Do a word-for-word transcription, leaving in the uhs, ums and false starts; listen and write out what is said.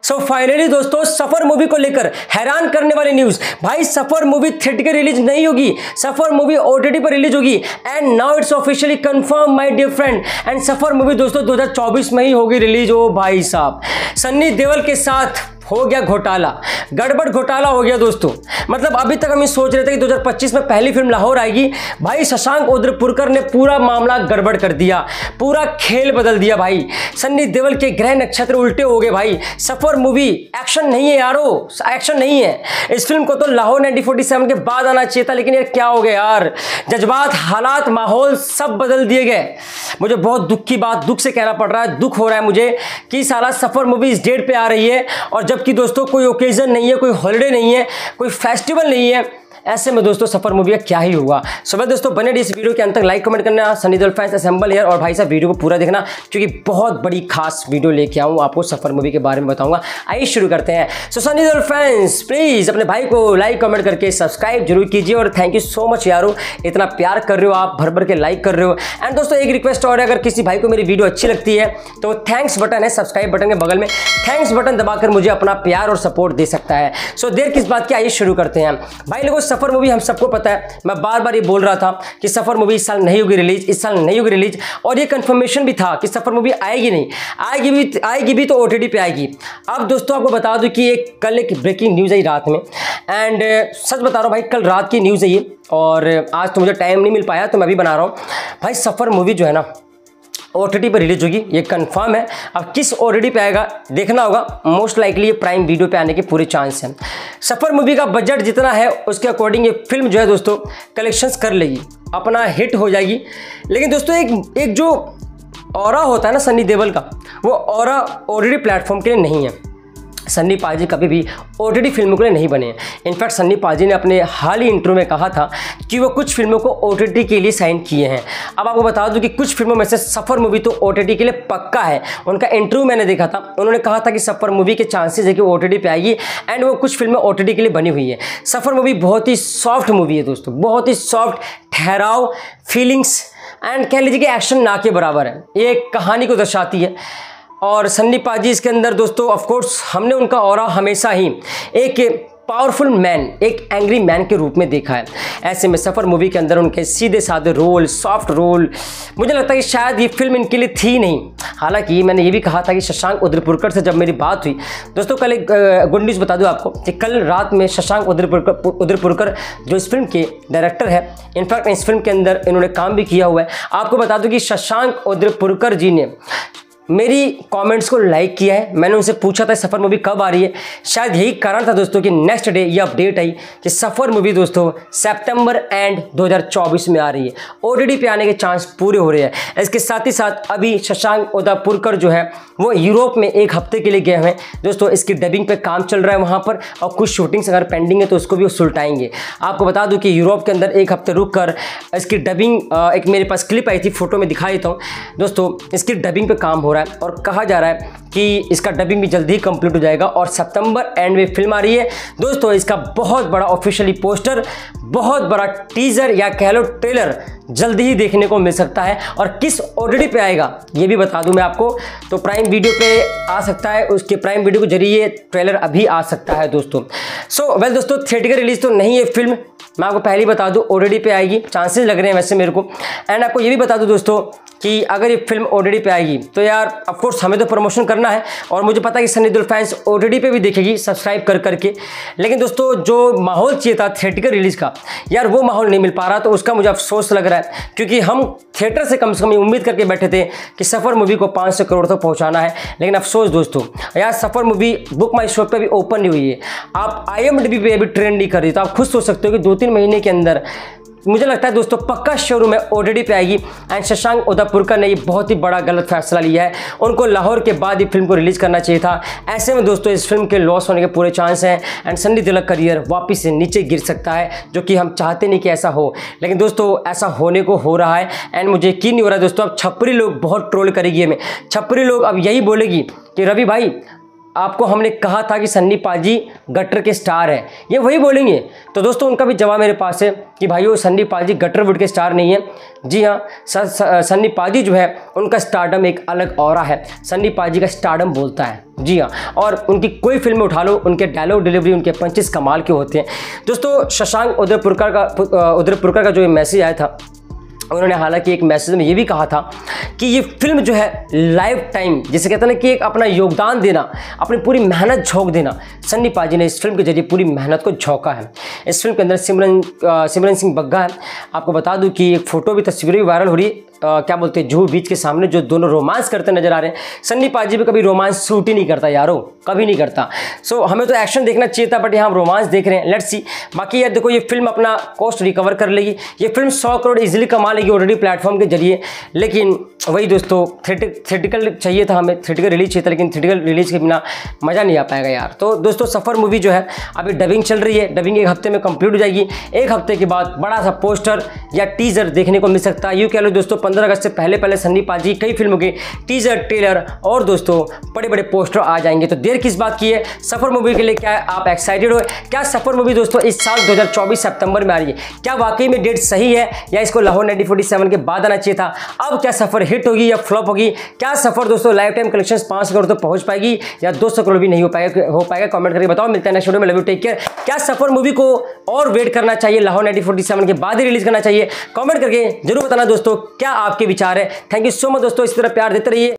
So finally दोस्तों सफर movie को लेकर हैरान करने वाली न्यूज। भाई सफर मूवी थिएटर रिलीज नहीं होगी, सफर मूवी ओटीटी पर रिलीज होगी and now it's officially confirm my dear friend. And Safar movie दोस्तों दो हज़ार चौबीस में ही होगी रिलीज। ओ भाई साहब, सन्नी देओल के साथ हो गया घोटाला, गड़बड़ घोटाला हो गया दोस्तों। मतलब अभी तक हम ये सोच रहे थे कि दो हज़ार पच्चीस में पहली फिल्म लाहौर आएगी, भाई शशांक उदयपुरकर ने पूरा मामला गड़बड़ कर दिया, पूरा खेल बदल दिया। भाई सन्नी देओल के ग्रह नक्षत्र उल्टे हो गए। भाई सफर मूवी एक्शन नहीं है यारो, एक्शन नहीं है। इस फिल्म को तो लाहौर नाइनटीन फोर्टी सेवन के बाद आना चाहिए था, लेकिन यार क्या हो गया यार, जज्बात, हालात, माहौल सब बदल दिए गए। मुझे बहुत दुख की बात, दुख से कहना पड़ रहा है, दुख हो रहा है मुझे कि साला सफर मूवी इस डेट पे आ रही है और जब कि दोस्तों कोई ओकेजन नहीं है, कोई हॉलिडे नहीं है, कोई फेस्टिवल नहीं है। ऐसे में दोस्तों सफर मूवी का क्या ही हुआ। सो भाई दोस्तों बने इस वीडियो के अंत तक, लाइक कमेंट करना, Sunny Deol fans assemble here, और भाई साहब वीडियो को पूरा देखना क्योंकि बहुत बड़ी खास वीडियो लेके आऊँ आपको, सफर मूवी के बारे में बताऊंगा। आइए शुरू करते हैं। So Sunny Deol fans please अपने भाई को लाइक कमेंट करके सब्सक्राइब जरूर कीजिए और थैंक यू सो मच यारो, इतना प्यार कर रहे हो आप, भर भर के लाइक कर रहे हो। एंड दोस्तों एक रिक्वेस्ट और है, अगर किसी भाई को मेरी वीडियो अच्छी लगती है तो थैंक्स बटन है सब्सक्राइब बटन के बगल में, थैंक्स बटन दबाकर मुझे अपना प्यार और सपोर्ट दे सकता है। सो देर किस बात की, आइए शुरू करते हैं। भाई लोगों सफर मूवी हम सबको पता है, मैं बार बार ये बोल रहा था कि सफर मूवी इस साल नहीं होगी रिलीज, इस साल नहीं होगी रिलीज, और ये कंफर्मेशन भी था कि सफर मूवी आएगी नहीं, आएगी भी आएगी भी तो ओटीटी पे आएगी। अब दोस्तों आपको बता दूं कि एक कल एक ब्रेकिंग न्यूज़ आई रात में, एंड सच बता रहा हूँ भाई कल रात की न्यूज़ है ये, और आज तो मुझे टाइम नहीं मिल पाया तो मैं भी बना रहा हूँ। भाई सफर मूवी जो है ना ओटीटी पर रिलीज होगी, ये कंफर्म है। अब किस ओटीटी पे आएगा देखना होगा, मोस्ट लाइकली ये प्राइम वीडियो पे आने के पूरे चांस हैं। सफर मूवी का बजट जितना है उसके अकॉर्डिंग ये फिल्म जो है दोस्तों कलेक्शंस कर लेगी, अपना हिट हो जाएगी। लेकिन दोस्तों एक एक जो ऑरा होता है ना सन्नी देओल का, वो ऑरा ओटीटी प्लेटफॉर्म के लिए नहीं है। सन्नी पाजी कभी भी ओटीटी फिल्मों के लिए नहीं बने हैं। इनफैक्ट सन्नी पाजी ने अपने हाल ही इंटरव्यू में कहा था कि वो कुछ फिल्मों को ओटीटी के लिए साइन किए हैं। अब आपको बता दूं कि कुछ फिल्मों में से सफ़र मूवी तो ओटीटी के लिए पक्का है। उनका इंटरव्यू मैंने देखा था, उन्होंने कहा था कि सफ़र मूवी के चांसेस है कि ओटीटी पे आएगी, एंड वो कुछ फिल्में ओटीटी के लिए बनी हुई है। सफ़र मूवी बहुत ही सॉफ्ट मूवी है दोस्तों, बहुत ही सॉफ्ट, ठहराव, फीलिंग्स एंड कह लीजिए कि एक्शन ना के बराबर है। ये एक कहानी को दर्शाती है और सन्नी पाजी इसके अंदर दोस्तों ऑफ कोर्स हमने उनका ऑरा हमेशा ही एक पावरफुल मैन, एक एंग्री मैन के रूप में देखा है। ऐसे में सफ़र मूवी के अंदर उनके सीधे साधे रोल, सॉफ्ट रोल, मुझे लगता है कि शायद ये फिल्म इनके लिए थी नहीं। हालांकि मैंने ये भी कहा था कि शशांक उदयपुरकर से जब मेरी बात हुई दोस्तों, कल एक गुड न्यूज़ बता दूं आपको कि कल रात में शशांक उदयपुरकर उदयपुरकर जो इस फिल्म के डायरेक्टर है, इनफैक्ट इस फिल्म के अंदर इन्होंने काम भी किया हुआ है। आपको बता दूँ कि शशांक उदयपुरकर जी ने मेरी कमेंट्स को लाइक किया है। मैंने उनसे पूछा था सफ़र मूवी कब आ रही है, शायद यही कारण था दोस्तों कि नेक्स्ट डे ये अपडेट आई कि सफ़र मूवी दोस्तों सितंबर एंड दो हज़ार चौबीस में आ रही है, ओटीटी पे आने के चांस पूरे हो रहे हैं। इसके साथ ही साथ अभी शशांक उदयपुरकर जो है वो यूरोप में एक हफ्ते के लिए गए हुए हैं दोस्तों। इसकी डबिंग पे काम चल रहा है वहाँ पर, और कुछ शूटिंग्स अगर पेंडिंग है तो उसको भी वो सुलटाएंगे। आपको बता दूँ कि यूरोप के अंदर एक हफ्ते रुक कर इसकी डबिंग, एक मेरे पास क्लिप आई थी, फोटो में दिखा देता हूँ दोस्तों, इसकी डबिंग पे काम हो रहा है और कहा जा रहा है कि इसका डबिंग भी जल्दी ही कंप्लीट हो जाएगा और सितंबर एंड में फिल्म आ रही है दोस्तों। इसका बहुत बड़ा ऑफिशियली पोस्टर, बहुत बड़ा टीजर या कह लो ट्रेलर जल्दी ही देखने को मिल सकता है। और किस ओटीटी पे आएगा ये भी बता दूं मैं आपको, तो प्राइम वीडियो पे आ सकता है, उसके प्राइम वीडियो के जरिए ट्रेलर अभी आ सकता है दोस्तों। सो वेल दोस्तों थिएटर रिलीज तो नहीं है फिल्म, मैं आपको पहले ही बता दूं ओटीटी पे आएगी, चांसेस लग रहे हैं वैसे मेरे को। एंड आपको ये भी बता दूं दोस्तों कि अगर ये फिल्म ओटीटी पे आएगी तो यार ऑफ कोर्स हमें तो प्रमोशन करना है, और मुझे पता है कि सन्नी देओल फैंस ओटीटी पे भी देखेगी सब्सक्राइब कर करके। लेकिन दोस्तों जो माहौल चाहिए था थिएटर रिलीज का, यार वो माहौल नहीं मिल पा रहा, तो उसका मुझे अफसोस लग रहा है, क्योंकि हम थिएटर से कम से कम उम्मीद करके बैठे थे कि सफ़र मूवी को पाँच सौ करोड़ तक पहुंचाना है। लेकिन अफसोस दोस्तों यार Safar movie book my show पे भी ओपन नहीं हुई है, आप आई एम डी बी पे अभी ट्रेंड नहीं कर रही, तो आप खुद सोच सकते हो कि दो तीन महीने के अंदर मुझे लगता है दोस्तों पक्का शोरूम में ओटीटी पे आएगी। एंड शशांक उदयपुरकर ने ये बहुत ही बड़ा गलत फैसला लिया है, उनको लाहौर के बाद ही फिल्म को रिलीज करना चाहिए था। ऐसे में दोस्तों इस फिल्म के लॉस होने के पूरे चांस हैं एंड सन्नी देओल का करियर वापस से नीचे गिर सकता है, जो कि हम चाहते नहीं कि ऐसा हो, लेकिन दोस्तों ऐसा होने को हो रहा है। एंड मुझे यकीन नहीं हो रहा है दोस्तों, अब छपरी लोग बहुत ट्रोल करेगी हमें, छपरी लोग अब यही बोलेगी कि रवि भाई आपको हमने कहा था कि सन्नी पाजी गटर के स्टार है, ये वही बोलेंगे। तो दोस्तों उनका भी जवाब मेरे पास है कि भाइयों सन्नी पाजी गटरवुड के स्टार नहीं है। जी हाँ, सन्नी पाजी जो है उनका स्टारडम एक अलग ऑरा है। सन्नी पाजी का स्टारडम बोलता है। जी हाँ, और उनकी कोई फिल्म उठा लो, उनके डायलॉग डिलीवरी, उनके पंचेस कमाल के होते हैं। दोस्तों शशांक उदयपुरकर का उदयपुरकर का जो ये मैसेज आया था, उन्होंने हालांकि एक मैसेज में ये भी कहा था कि ये फिल्म जो है लाइफ टाइम, जिसे कहते हैं ना कि एक अपना योगदान देना, अपनी पूरी मेहनत झोंक देना, सन्नी पाजी ने इस फिल्म के जरिए पूरी मेहनत को झोंका है। इस फिल्म के अंदर सिमरन सिमरन सिंह बग्गा है। आपको बता दूं कि एक फ़ोटो भी, तस्वीरें भी वायरल हो रही है, आ, क्या बोलते हैं, जुहू बीच के सामने जो दोनों रोमांस करते नजर आ रहे हैं। सन्नी पाजी भी कभी रोमांस शूट ही नहीं करता यारो, कभी नहीं करता। सो हमें तो एक्शन देखना चाहिए था, बट यहाँ हम रोमांस देख रहे हैं। Let's see. बाकी यार देखो, ये फिल्म अपना कॉस्ट रिकवर कर लेगी। ये फिल्म सौ करोड़ इजीली कमा लेगी ऑलरेडी प्लेटफॉर्म के जरिए। लेकिन वही दोस्तों, थिएटिकल चाहिए था हमें, थिएटिकल रिलीज चाहिए था, लेकिन थिएटिकल रिलीज के बिना मज़ा नहीं आ पाएगा यार। तो दोस्तों सफ़र मूवी जो है अभी डबिंग चल रही है, डबिंग एक हफ्ते में कंप्लीट हो जाएगी। एक हफ्ते के बाद बड़ा सा पोस्टर या टीजर देखने को मिल सकता है। यूँ कह लो दोस्तों, पंद्रह अगस्त से पहले पहले सन्नी पाजी कई फिल्मों के टीजर, ट्रेलर और दोस्तों बड़े बड़े पोस्टर आ जाएंगे। तो देर किस बात की है, सफ़र मूवी के लिए क्या आप एक्साइटेड हो? क्या सफ़र मूवी दोस्तों इस साल दो हज़ार चौबीस सितंबर में आ रही है? क्या वाकई में डेट सही है या इसको लाहौर नाइनटीन फोर्टी सेवन के बाद आना चाहिए था? अब क्या सफ़र हिट होगी या फ्लॉप होगी? क्या सफ़र दोस्तों लाइफ टाइम कलेक्शन पाँच करोड़ तो पहुंच पाएगी या दो सौ करोड़ भी नहीं हो पाएगा हो पाएगा कमेंट करके बताओ। मिलते हैं नेक्स्ट वीडियो में। Love you, take care. क्या सफ़र मूवी को और वेट करना चाहिए, लाहौर नाइनटीन फोर्टी सेवन के बाद ही रिलीज करना चाहिए? कमेंट करके जरूर बताना दोस्तों क्या आपके विचार है। थैंक यू सो मच दोस्तों, इस तरह प्यार देते रहिए।